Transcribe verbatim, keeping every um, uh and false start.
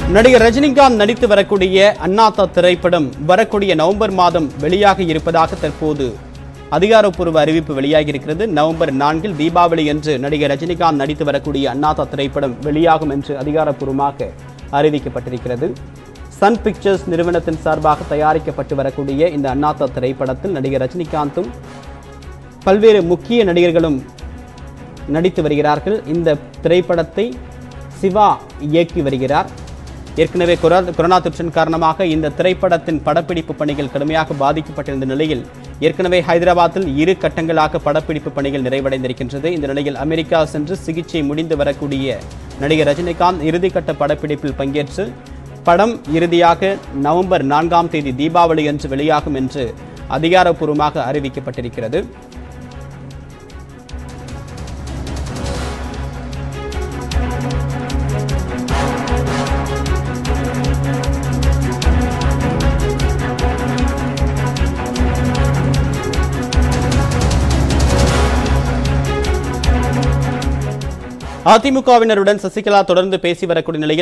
நடிகர் ரஜினிகாந்த் நடித்து வரக்கூடிய அண்ணாத்த திரைப்படம் வரக்கூடிய நவம்பர் மாதம் வெளியாக இருப்பதாக தற்போது அதிகாரப்பூர்வ அறிவிப்பு வெளியாகி இருக்கிறது. நவம்பர் நான்கில் தீபாவளி என்று நடிகர் ரஜினிகாந்த் நடித்து வரக்கூடிய அண்ணாத்த திரைப்படம் வெளியாகும் என்று அதிகாரப்பூர்வமாக அறிவிக்கப்பட்டிருக்கிறது. சன் பிக்சர்ஸ் நிறுவனத்தின் சார்பாக தயாரிக்கப்பட்டு வரக்கூடிய இந்த அண்ணாத்த திரைப்படத்தில் நடிகர் ரஜினிகாந்தும் பல்வேறு முக்கிய நடிகர்களும் நடித்து வருகிறார்கள். இந்த திரைப்படத்தை சிவா இயக்கி வருகிறார். ஏற்கனவே கொரோனா தொற்றின் காரணமாக இந்த திரைப்படத்தின் படப்பிடிப்பு பணிகள் கடுமையாக பாதிக்கப்பட்டிருந்த நிலையில் ஏற்கனவே ஹைதராபாத்தில் இரு கட்டங்களாக படப்பிடிப்பு பணிகள் நிறைவடைந்திருக்கின்றது. இந்த நிலையில் அமெரிக்கா சென்று சிகிச்சை முடிந்து வரக்கூடிய நடிகர் ரஜினிகாந்த் இறுதிக்கட்ட படப்பிடிப்பில் பங்கேற்று படம் இறுதியாக நவம்பர் நான்காம் தேதி தீபாவளி அன்று வெளியாகும் என்று அதிகாரப்பூர்வமாக அறிவிக்கப்பட்டிருக்கிறது. அதிமுகவினருடன் சசிகலா தொடர்ந்து பேசி வரக்கூடிய நிலையில்